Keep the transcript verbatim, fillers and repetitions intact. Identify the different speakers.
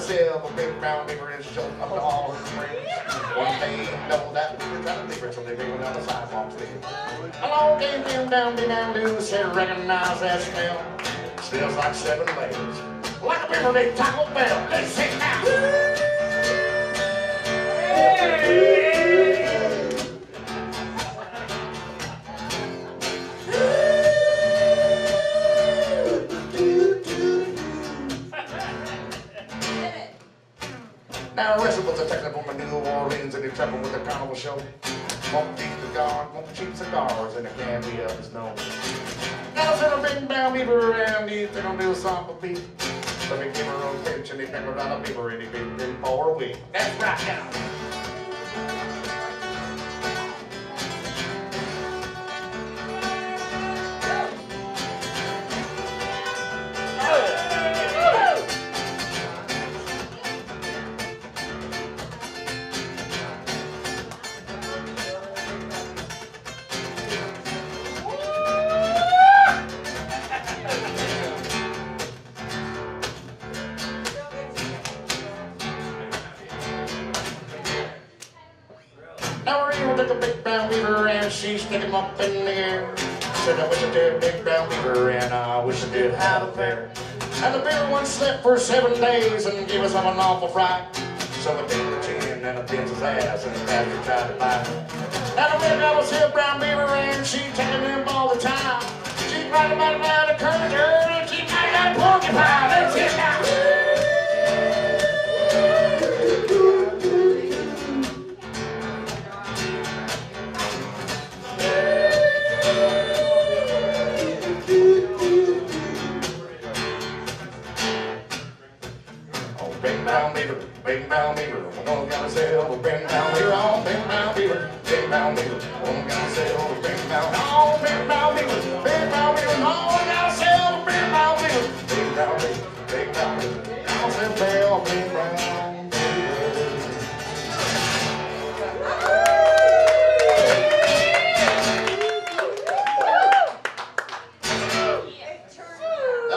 Speaker 1: myself a big brown beaver and show up to all his friends. One day, know that we were trying to beaver, so they bring down the sidewalk then. Along came them down, be down, do, said recognize that smell. Smells like seven legs, like a beaver named Taco Bell. Let's sing now. Hey! Now the rest of us are taking up on the New Orleans and they're trapping with the carnival show. Won't beat the guard, won't cheap cigars, and it can't be up his nose. Now send a big brown beaver around these, they don't do a song for beat. Let me give her a pitch and they never got a beaver and he beat them for a week. That's right now. Now we're able to take a big brown beaver and she stick him up in the air. Said I wish I did big brown beaver and I wish I did have a pair. And the beaver one slept for seven days and gave us an awful fright. So we took the chin and I pinched his ass and the pastor tried to bite. Now the big guy was here brown beaver and she taking him all the time. She right about around the corner and she might have porcupine. That's it now. Big brown beaver, big brown beaver, one gotta sail, big brown beaver, on big brown beaver, big brown beaver, one gotta sail, big brown, on big brown beaver, big brown beaver, one gotta sail, big brown beaver, big brown beaver.